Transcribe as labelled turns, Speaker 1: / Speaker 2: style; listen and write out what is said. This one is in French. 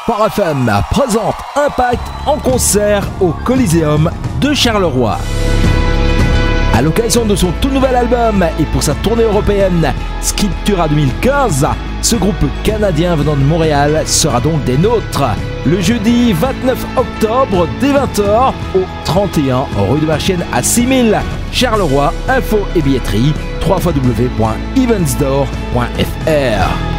Speaker 1: Sport FM présente Impact en concert au Coliseum de Charleroi. À l'occasion de son tout nouvel album et pour sa tournée européenne Scriptura 2015, ce groupe canadien venant de Montréal sera donc des nôtres. Le jeudi 29 octobre dès 20h au 31 rue de Marchienne à 6000 Charleroi. Info et billetterie www.eventsdoor.fr.